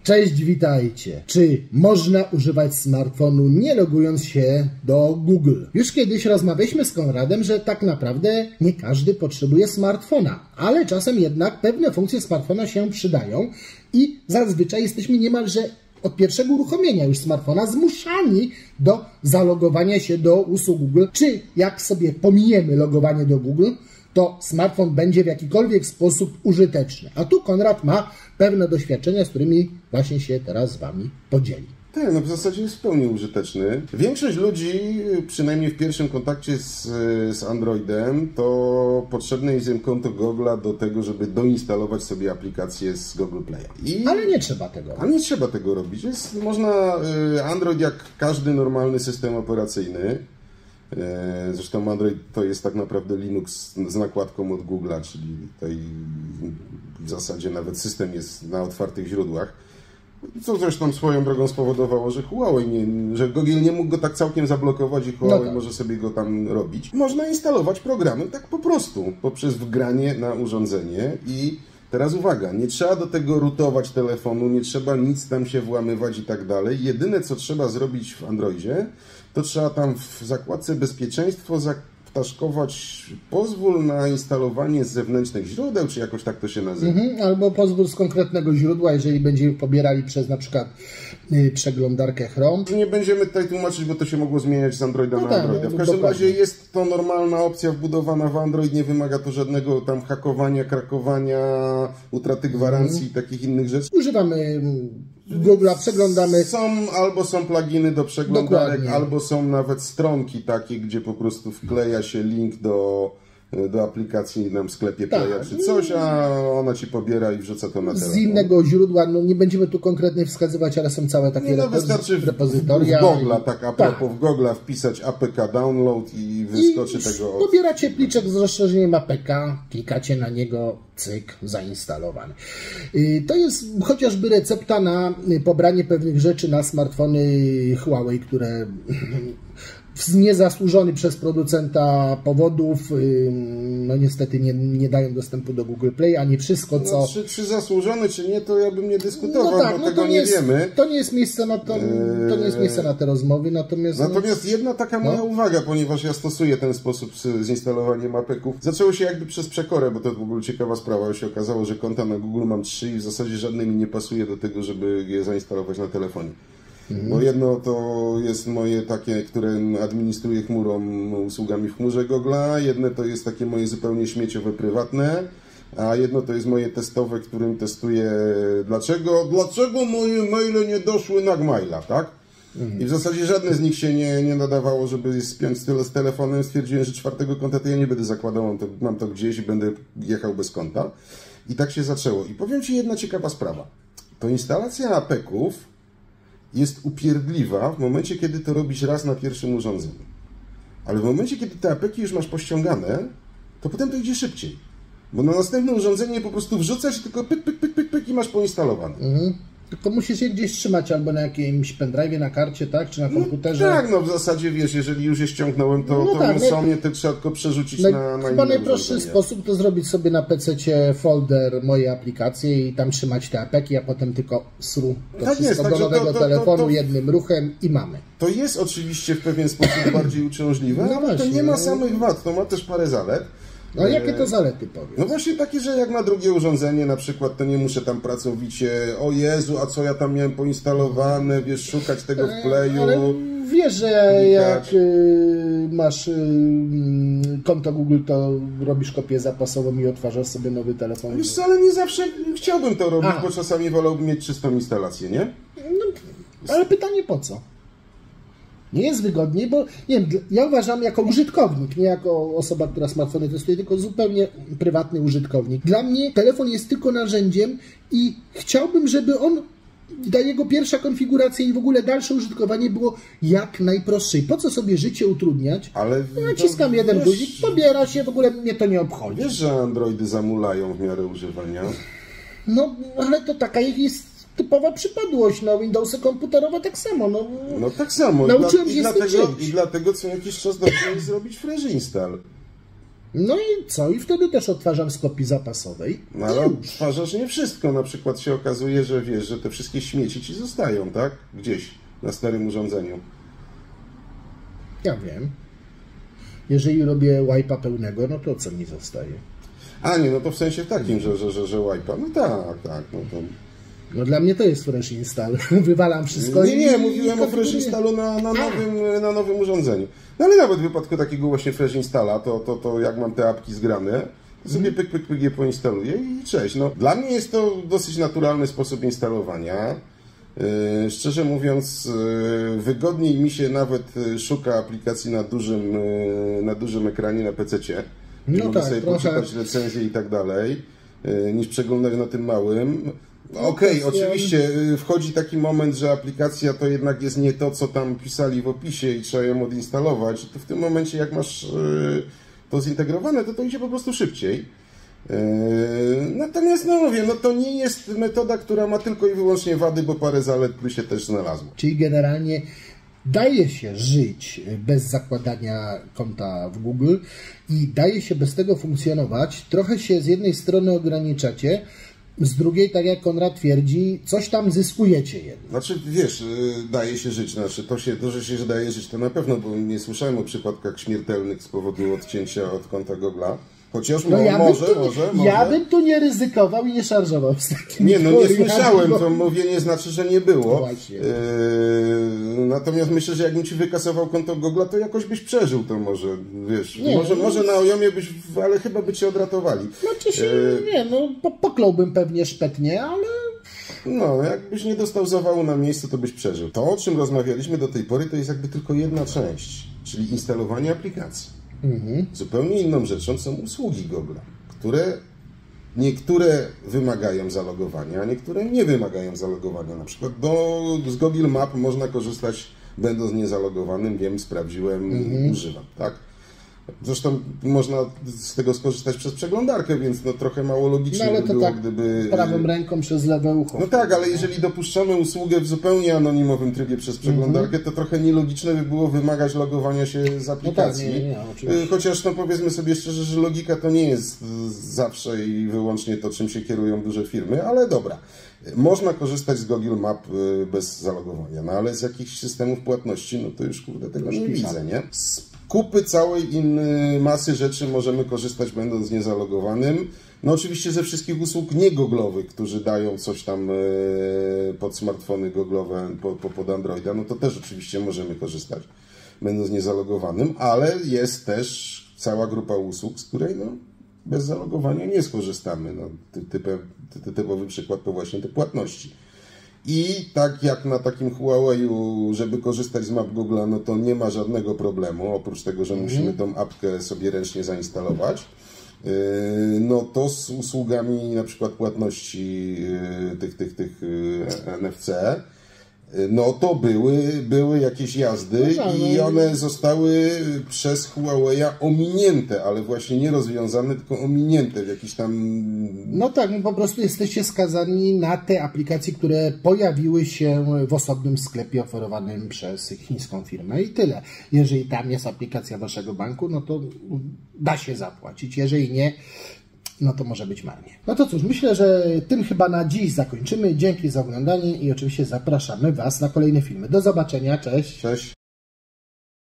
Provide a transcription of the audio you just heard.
Cześć, witajcie. Czy można używać smartfonu nie logując się do Google? Już kiedyś rozmawialiśmy z Konradem, że tak naprawdę nie każdy potrzebuje smartfona, ale czasem jednak pewne funkcje smartfona się przydają i zazwyczaj jesteśmy niemalże od pierwszego uruchomienia już smartfona zmuszani do zalogowania się do usług Google. Czy jak sobie pominiemy logowanie do Google, to smartfon będzie w jakikolwiek sposób użyteczny. A tu Konrad ma pewne doświadczenia, z którymi właśnie się teraz z Wami podzieli. Tak, no w zasadzie jest w pełni użyteczny. Większość ludzi, przynajmniej w pierwszym kontakcie z Androidem, to potrzebne jest im konto Google'a do tego, żeby doinstalować sobie aplikację z Google Play'a. Ale nie trzeba tego robić. Ale nie trzeba tego robić. Android jak każdy normalny system operacyjny. Zresztą Android to jest tak naprawdę Linux z nakładką od Google'a, czyli tutaj w zasadzie nawet system jest na otwartych źródłach. Co zresztą swoją drogą spowodowało, że że Google nie mógł go tak całkiem zablokować i Huawei może sobie go tam robić. Można instalować programy tak po prostu, poprzez wgranie na urządzenie i teraz uwaga, nie trzeba do tego rootować telefonu, nie trzeba nic tam się włamywać i tak dalej. Jedyne co trzeba zrobić w Androidzie, to trzeba tam w zakładce bezpieczeństwo zaptaszkować pozwól na instalowanie z zewnętrznych źródeł, czy jakoś tak to się nazywa. Albo pozwól z konkretnego źródła, jeżeli będziemy pobierali przez na przykład przeglądarkę Chrome. Nie będziemy tutaj tłumaczyć, bo to się mogło zmieniać z Androida na Androida. W każdym razie jest to normalna opcja wbudowana w Android, nie wymaga to żadnego tam hakowania, krakowania, utraty gwarancji i takich innych rzeczy. Używamy Google'a, przeglądamy. Albo są pluginy do przeglądarek, albo są nawet stronki takie, gdzie po prostu wkleja się link do aplikacji w sklepie Playa czy coś, a ona ci pobiera i wrzuca to na telefon. Z innego źródła, no nie będziemy tu konkretnie wskazywać, ale są całe takie repozytoria. W Google'a, tak a propos w Google'a wpisać APK download i wyskoczy tego. Pobieracie pliczek z rozszerzeniem APK, klikacie na niego, cyk, zainstalowany. To jest chociażby recepta na pobranie pewnych rzeczy na smartfony Huawei, które z niezasłużony przez producenta powodów, no niestety nie dają dostępu do Google Play, a nie wszystko, co... No, czy zasłużony, czy nie, to ja bym nie dyskutował, bo tego nie wiemy. To nie jest miejsce na to, nie jest miejsce na te rozmowy, natomiast jedna taka moja uwaga, ponieważ ja stosuję ten sposób z instalowaniem APK-ów. Zaczęło się jakby przez przekorę, bo to w ogóle ciekawa sprawa. Się okazało, że konta na Google mam 3 i w zasadzie żadne mi nie pasuje do tego, żeby je zainstalować na telefonie. Bo jedno to jest moje takie, które administruję chmurą, usługami w chmurze Google'a, jedno to jest takie moje zupełnie śmieciowe, prywatne, a jedno to jest moje testowe, którym testuję dlaczego moje maile nie doszły na Gmaila, tak? I w zasadzie żadne z nich się nie nadawało, żeby spiąć z telefonem. Stwierdziłem, że 4. konta to ja nie będę zakładał, mam to gdzieś i będę jechał bez konta. I tak się zaczęło. I powiem Ci jedna ciekawa sprawa. To instalacja APK-ów jest upierdliwa w momencie, kiedy to robisz raz na pierwszym urządzeniu. Ale w momencie, kiedy te APK już masz pościągane, to potem to idzie szybciej. Bo na następne urządzenie po prostu wrzucasz i tylko pyk, pyk, pyk, pyk, pyk i masz poinstalowane. Tylko musisz je gdzieś trzymać albo na jakimś pendrive'ie, na karcie, tak? Czy na komputerze. No, tak, no w zasadzie wiesz, jeżeli już je ściągnąłem, to sumie to trzeba tylko przerzucić na inne chyba najprostszy sposób to zrobić sobie na PC-cie folder moje aplikacje i tam trzymać te APK-i, a potem tylko do nowego telefonu jednym ruchem i mamy. To jest oczywiście w pewien sposób bardziej uciążliwe, ale właśnie, to nie ma samych wad, to ma też parę zalet. No jakie to zalety powiedz? No właśnie takie, że jak na drugie urządzenie na przykład, to nie muszę tam pracowicie, o Jezu, a co ja tam miałem poinstalowane, wiesz, szukać tego w Playu. Ale wiesz, że jak masz konto Google, to robisz kopię zapasową i odtwarzasz sobie nowy telefon. Wiesz, ale nie zawsze chciałbym to robić, bo czasami wolałbym mieć czystą instalację, nie? No, ale pytanie po co? Nie jest wygodniej, bo nie wiem, ja uważam jako użytkownik, nie jako osoba, która smartfony testuje, tylko zupełnie prywatny użytkownik. Dla mnie telefon jest tylko narzędziem i chciałbym, żeby ta jego pierwsza konfiguracja i w ogóle dalsze użytkowanie było jak najprostsze. Po co sobie życie utrudniać? Ale naciskam jeden guzik, pobiera się, w ogóle mnie to nie obchodzi. Wiesz, że Androidy zamulają w miarę używania? No, ale to taka jest typowa przypadłość, no Windowsy komputerowe tak samo. No tak samo. Nauczyłem się I dlatego co jakiś czas dobrze jest zrobić fresh install. No i co? I wtedy też odtwarzam z kopii zapasowej. No ale odtwarzasz nie wszystko. Na przykład się okazuje, że wiesz, że te wszystkie śmieci ci zostają, tak? Gdzieś na starym urządzeniu. Ja wiem. Jeżeli robię wipe'a pełnego, no to co mi zostaje? A nie, no to w sensie takim, że wipe'a. No tak, no to... No dla mnie to jest fresh install. Wywalam wszystko Nie, mówiłem o fresh installu na nowym urządzeniu. No ale nawet w wypadku takiego właśnie fresh installa, to jak mam te apki zgrane, to sobie pyk je poinstaluję i cześć. No, dla mnie jest to dosyć naturalny sposób instalowania. Szczerze mówiąc, wygodniej mi się nawet szuka aplikacji na dużym ekranie na PC-cie. No mogę tak, sobie poczytać recenzje i tak dalej, niż przeglądać na tym małym. Okej, oczywiście wchodzi taki moment, że aplikacja to jednak jest nie to, co tam pisali w opisie i trzeba ją odinstalować. To w tym momencie, jak masz to zintegrowane, to idzie po prostu szybciej. Natomiast, no mówię, no to nie jest metoda, która ma tylko i wyłącznie wady, bo parę zalet się też znalazło. Czyli generalnie daje się żyć bez zakładania konta w Google i daje się bez tego funkcjonować. Trochę się z jednej strony ograniczacie, z drugiej, tak jak Konrad twierdzi, coś tam zyskujecie jednak. Znaczy, wiesz, daje się żyć. Znaczy, to, że się daje żyć, to na pewno, bo nie słyszałem o przypadkach śmiertelnych z powodu odcięcia od konta Google'a. Chociaż no może. Ja bym tu nie ryzykował i nie szarżował z takim. Nie, no nie słyszałem, to mówię, nie znaczy, że nie było. Właśnie. Natomiast myślę, że jakbym ci wykasował konto Google'a, to jakoś byś przeżył to może, wiesz. Nie, może na ojomie byś, ale chyba by cię odratowali. Znaczy się, nie, no pokląłbym pewnie szpetnie, ale... No, jakbyś nie dostał zawału na miejscu, to byś przeżył. To, o czym rozmawialiśmy do tej pory, to jest jakby tylko jedna część, czyli instalowanie aplikacji. Zupełnie inną rzeczą są usługi Google, które niektóre wymagają zalogowania, a niektóre nie wymagają zalogowania. Na przykład z Google Map można korzystać będąc niezalogowanym, wiem, sprawdziłem, używam, tak? Zresztą można z tego skorzystać przez przeglądarkę, więc no trochę mało logicznie no, ale by to było, tak gdyby... prawą ręką przez lewe ucho. No tak, ale jeżeli dopuszczamy usługę w zupełnie anonimowym trybie przez przeglądarkę, to trochę nielogiczne by było wymagać logowania się z aplikacji. No tak, oczywiście. Chociaż no powiedzmy sobie szczerze, że logika to nie jest zawsze i wyłącznie to, czym się kierują duże firmy, ale dobra. Można korzystać z Google Map bez zalogowania, no ale z jakichś systemów płatności, no to już kurde tego nie widzę, nie? Kupy całej innej masy rzeczy możemy korzystać będąc niezalogowanym. No oczywiście ze wszystkich usług niegooglowych, którzy dają coś tam pod smartfony googlowe, pod Androida, no to też oczywiście możemy korzystać będąc niezalogowanym, ale jest też cała grupa usług, z której no, bez zalogowania nie skorzystamy. No, typowy przykład to właśnie te płatności. I tak jak na takim Huawei'u, żeby korzystać z map Google'a, no to nie ma żadnego problemu, oprócz tego, że musimy tą apkę sobie ręcznie zainstalować. No to z usługami na przykład płatności tych NFC, no to były jakieś jazdy i one zostały przez Huawei'a ominięte, ale właśnie nie rozwiązane, tylko ominięte w jakiś tam... No tak, no po prostu jesteście skazani na te aplikacje, które pojawiły się w osobnym sklepie oferowanym przez chińską firmę i tyle. Jeżeli tam jest aplikacja waszego banku, no to da się zapłacić. Jeżeli nie, no to może być marnie. No to cóż, myślę, że tym chyba na dziś zakończymy. Dzięki za oglądanie i oczywiście zapraszamy was na kolejne filmy. Do zobaczenia, cześć! Cześć!